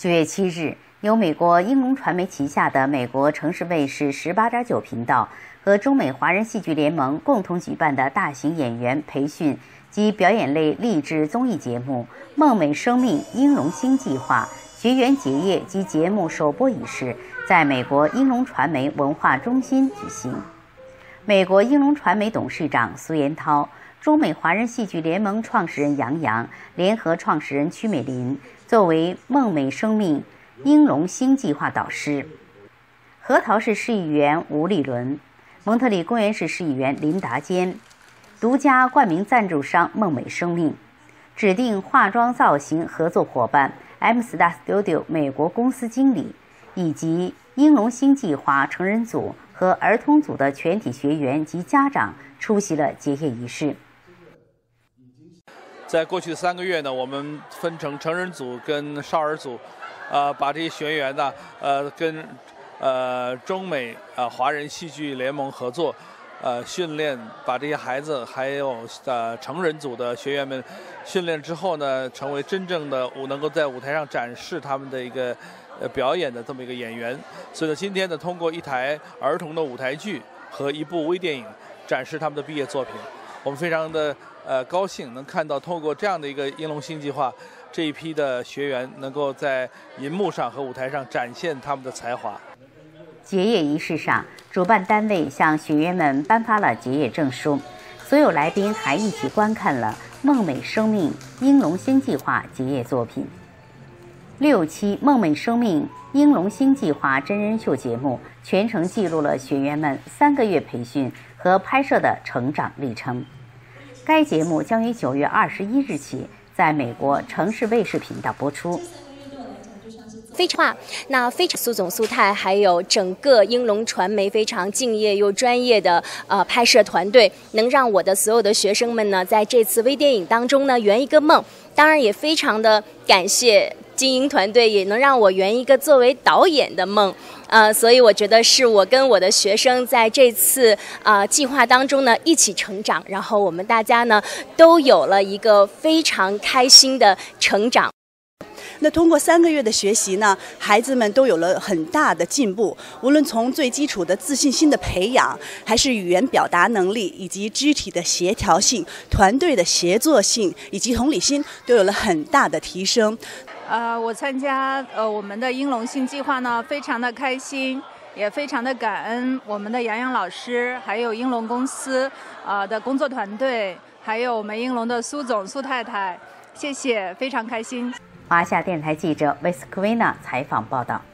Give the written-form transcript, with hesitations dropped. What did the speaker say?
9月7日，由美国英龙传媒旗下的美国城市卫视18.9频道和中美华人戏剧联盟共同举办的大型演员培训及表演类励志综艺节目《梦美生命英龙星计划》学员结业及节目首播仪式在美国英龙传媒文化中心举行。美国英龙传媒董事长苏延涛、中美华人戏剧联盟创始人杨洋、联合创始人曲美林作为梦美生命英龙星计划导师，核桃市市议员吴立伦、蒙特利公园市市议员林达坚，独家冠名赞助商梦美生命，指定化妆造型合作伙伴 M-Star Studio 美国公司经理，以及英龙星计划成人组和儿童组的全体学员及家长出席了结业仪式。 在过去的3个月呢，我们分成成人组跟少儿组，把这些学员呢，跟中美华人戏剧联盟合作，训练，把这些孩子还有成人组的学员们训练之后呢，成为真正的能够在舞台上展示他们的一个表演的这么一个演员。所以呢，今天呢，通过一台儿童的舞台剧和一部微电影展示他们的毕业作品，我们非常的高兴能看到通过这样的一个英龙星计划，这一批的学员能够在银幕上和舞台上展现他们的才华。 结业仪式上，主办单位向学员们颁发了结业证书，所有来宾还一起观看了梦美生命英龙星计划结业作品。6期梦美生命英龙星计划真人秀节目全程记录了学员们3个月培训和拍摄的成长历程。该节目将于9月21日起在美国城市卫视频道播出。 非常苏总、苏太还有整个英龙传媒非常敬业又专业的拍摄团队，能让我的所有的学生们呢，在这次微电影当中呢圆一个梦。当然也非常的感谢经营团队，也能让我圆一个作为导演的梦。所以我觉得是我跟我的学生在这次计划当中呢一起成长，然后我们大家呢都有了一个非常开心的成长。 那通过3个月的学习呢，孩子们都有了很大的进步，无论从最基础的自信心的培养，还是语言表达能力，以及肢体的协调性、团队的协作性以及同理心，都有了很大的提升。 我参加我们的英龙星计划呢，非常的开心，也非常的感恩我们的杨洋老师，还有英龙公司的工作团队，还有我们英龙的苏总、苏太太，谢谢，非常开心。 华夏电台记者维斯科维娜采访报道。